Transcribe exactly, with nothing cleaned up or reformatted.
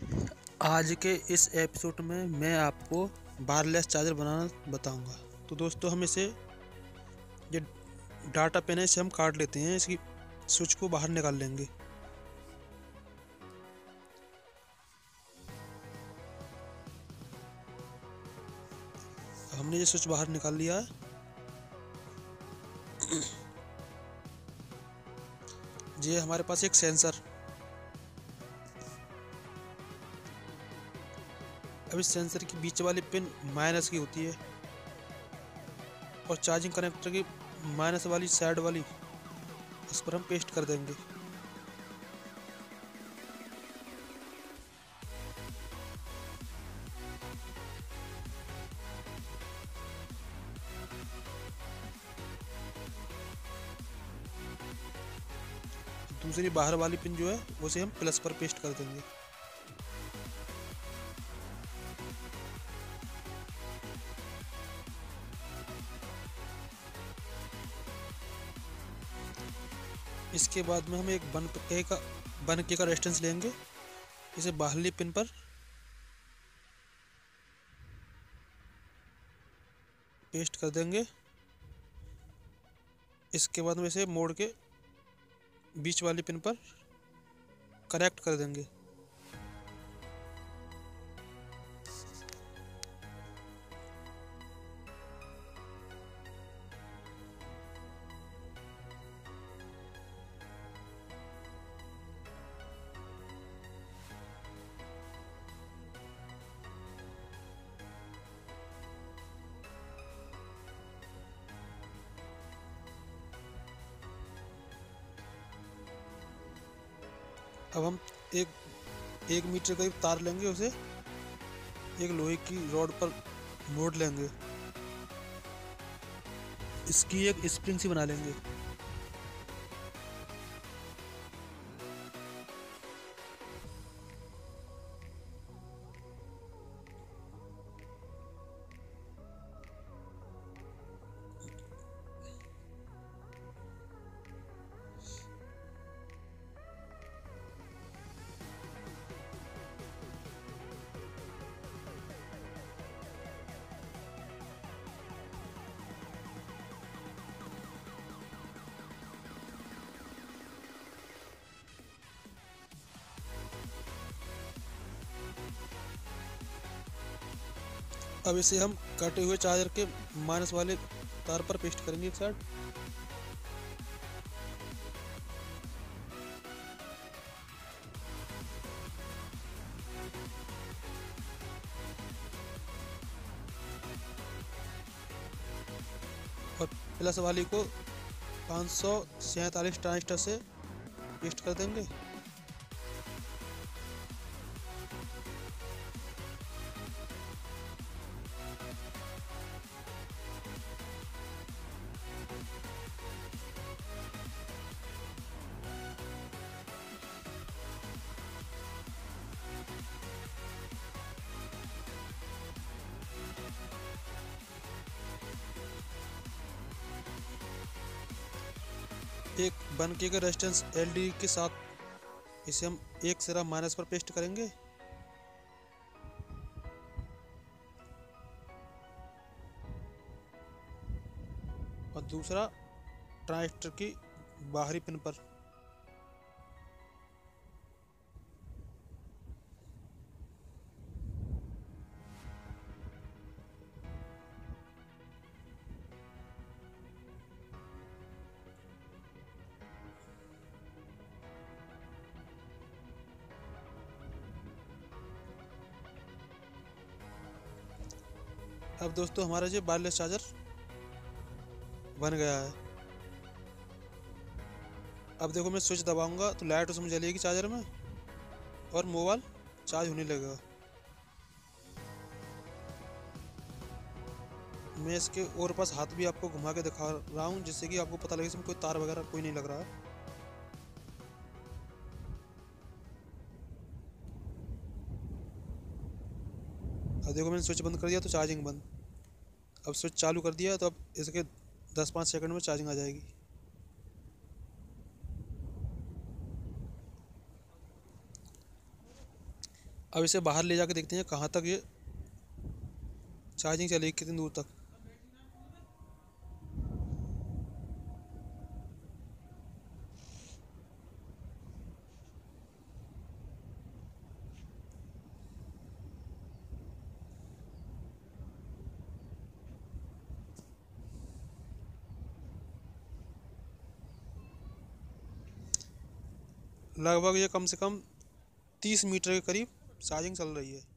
आज के इस एपिसोड में मैं आपको वायरलेस चार्जर बनाना बताऊंगा। तो दोस्तों, हम इसे ये डाटा पेन है, इसे हम काट लेते हैं, इसकी स्विच को बाहर निकाल लेंगे। हमने ये स्विच बाहर निकाल लिया है। ये हमारे पास एक सेंसर, अब इस सेंसर की बीच वाली पिन माइनस की होती है और चार्जिंग कनेक्टर की माइनस वाली साइड वाली इस पर हम पेस्ट कर देंगे। दूसरी बाहर वाली पिन जो है उसे हम प्लस पर पेस्ट कर देंगे। इसके बाद में हम एक वन के का वन के का रेजिस्टेंस लेंगे, इसे बाहरली पिन पर पेस्ट कर देंगे। इसके बाद में इसे मोड़ के बीच वाली पिन पर कनेक्ट कर देंगे। अब हम एक एक मीटर करीब तार लेंगे, उसे एक लोहे की रॉड पर मोड़ लेंगे, इसकी एक स्प्रिंग सी बना लेंगे। अब इसे हम कटे हुए चार्जर के माइनस वाले तार पर पेस्ट करेंगे एक साइड। और प्लस वाली को पाँच सौ सैंतालीस ट्रांजिस्टर से पेस्ट कर देंगे। एक वन के का रेजिस्टेंस एलईडी के साथ इसे हम एक सिरा माइनस पर पेस्ट करेंगे और दूसरा ट्रांजिस्टर की बाहरी पिन पर। अब दोस्तों, हमारा जो वायरलेस चार्जर बन गया है। अब देखो, मैं स्विच दबाऊंगा तो लाइट उसमें जलेगी चार्जर में और मोबाइल चार्ज होने लगेगा। मैं इसके और पास हाथ भी आपको घुमा के दिखा रहा हूँ, जिससे कि आपको पता लगे इसमें कोई तार वगैरह कोई नहीं लग रहा है। अब देखो, मैंने स्विच बंद कर दिया तो चार्जिंग बंद। अब स्विच चालू कर दिया तो अब इसके दस पाँच सेकंड में चार्जिंग आ जाएगी। अब इसे बाहर ले जाके देखते हैं कहाँ तक ये चार्जिंग चलेगी, कितनी दूर तक। लगभग ये कम से कम तीस मीटर के करीब चार्जिंग चल रही है।